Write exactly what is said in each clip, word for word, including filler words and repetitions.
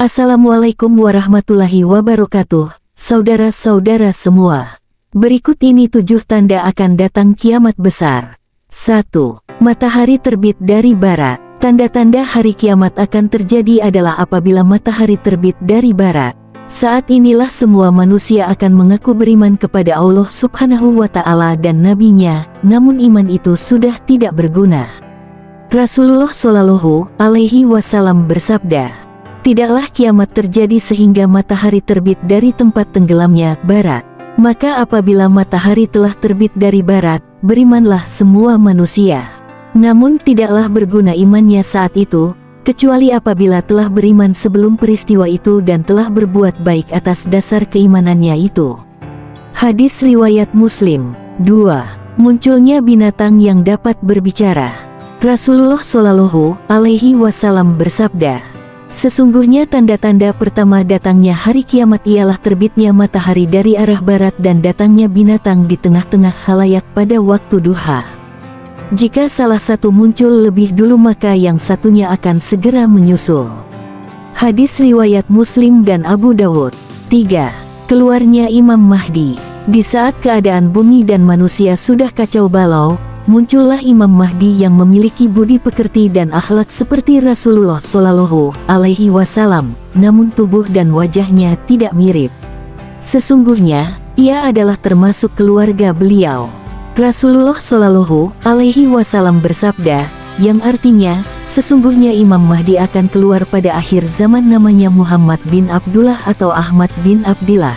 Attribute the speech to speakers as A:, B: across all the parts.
A: Assalamualaikum warahmatullahi wabarakatuh, saudara-saudara semua. Berikut ini tujuh tanda akan datang kiamat besar. satu. Matahari terbit dari barat. Tanda-tanda hari kiamat akan terjadi adalah apabila matahari terbit dari barat. Saat inilah semua manusia akan mengaku beriman kepada Allah Subhanahu wa Ta'ala dan Nabi-Nya, namun iman itu sudah tidak berguna. Rasulullah Shallallahu Alaihi Wasallam bersabda, "Tidaklah kiamat terjadi sehingga matahari terbit dari tempat tenggelamnya barat. Maka apabila matahari telah terbit dari barat, berimanlah semua manusia. Namun tidaklah berguna imannya saat itu, kecuali apabila telah beriman sebelum peristiwa itu dan telah berbuat baik atas dasar keimanannya itu." Hadis riwayat Muslim. dua. Munculnya binatang yang dapat berbicara. Rasulullah Shallallahu Alaihi Wasallam bersabda, "Sesungguhnya tanda-tanda pertama datangnya hari kiamat ialah terbitnya matahari dari arah barat dan datangnya binatang di tengah-tengah khalayak pada waktu duha. Jika salah satu muncul lebih dulu maka yang satunya akan segera menyusul." Hadis riwayat Muslim dan Abu Dawud. tiga. Keluarnya Imam Mahdi. Di saat keadaan bumi dan manusia sudah kacau balau, muncullah Imam Mahdi yang memiliki budi pekerti dan akhlak seperti Rasulullah Shallallahu Alaihi Wasallam, namun tubuh dan wajahnya tidak mirip. Sesungguhnya, ia adalah termasuk keluarga beliau. Rasulullah Shallallahu Alaihi Wasallam bersabda, yang artinya, sesungguhnya Imam Mahdi akan keluar pada akhir zaman, namanya Muhammad bin Abdullah atau Ahmad bin Abdillah.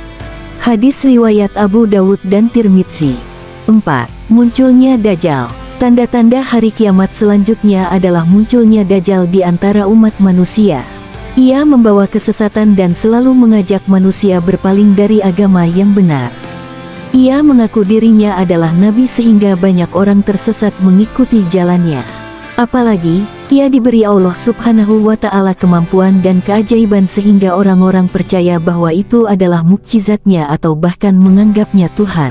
A: Hadis riwayat Abu Dawud dan Tirmidzi. empat. Munculnya Dajjal. Tanda-tanda hari kiamat selanjutnya adalah munculnya Dajjal di antara umat manusia. Ia membawa kesesatan dan selalu mengajak manusia berpaling dari agama yang benar. Ia mengaku dirinya adalah nabi sehingga banyak orang tersesat mengikuti jalannya. Apalagi, ia diberi Allah Subhanahu wa Ta'ala kemampuan dan keajaiban sehingga orang-orang percaya bahwa itu adalah mukjizatnya atau bahkan menganggapnya Tuhan.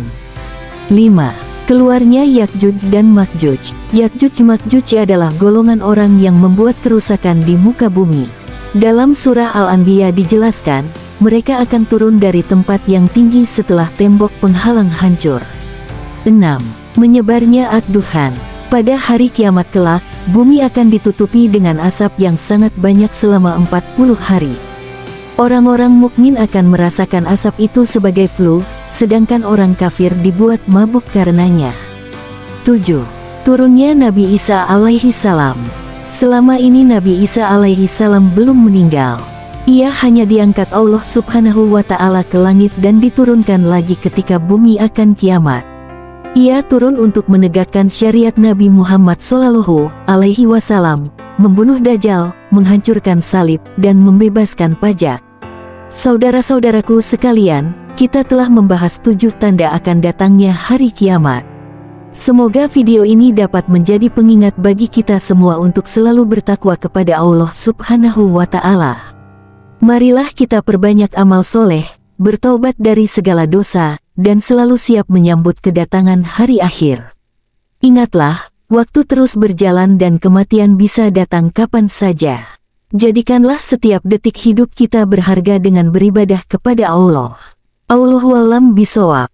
A: lima. Keluarnya Yakjuj dan Makjuj. Yakjuj Makjuj adalah golongan orang yang membuat kerusakan di muka bumi. Dalam surah Al-Anbiya dijelaskan, mereka akan turun dari tempat yang tinggi setelah tembok penghalang hancur. enam. Menyebarnya ad-duhan. Pada hari kiamat kelak, bumi akan ditutupi dengan asap yang sangat banyak selama empat puluh hari. Orang-orang mukmin akan merasakan asap itu sebagai flu, sedangkan orang kafir dibuat mabuk karenanya. tujuh. Turunnya Nabi Isa alaihi salam. Selama ini Nabi Isa alaihi salam belum meninggal. Ia hanya diangkat Allah Subhanahu wa Ta'ala ke langit dan diturunkan lagi ketika bumi akan kiamat. Ia turun untuk menegakkan syariat Nabi Muhammad Shallallahu Alaihi Wasallam, membunuh Dajjal, menghancurkan salib, dan membebaskan pajak. Saudara-saudaraku sekalian, kita telah membahas tujuh tanda akan datangnya hari kiamat. Semoga video ini dapat menjadi pengingat bagi kita semua untuk selalu bertakwa kepada Allah Subhanahu wa Ta'ala. Marilah kita perbanyak amal soleh, bertaubat dari segala dosa, dan selalu siap menyambut kedatangan hari akhir. Ingatlah, waktu terus berjalan dan kematian bisa datang kapan saja. Jadikanlah setiap detik hidup kita berharga dengan beribadah kepada Allah. Allahu a'lam bishawab.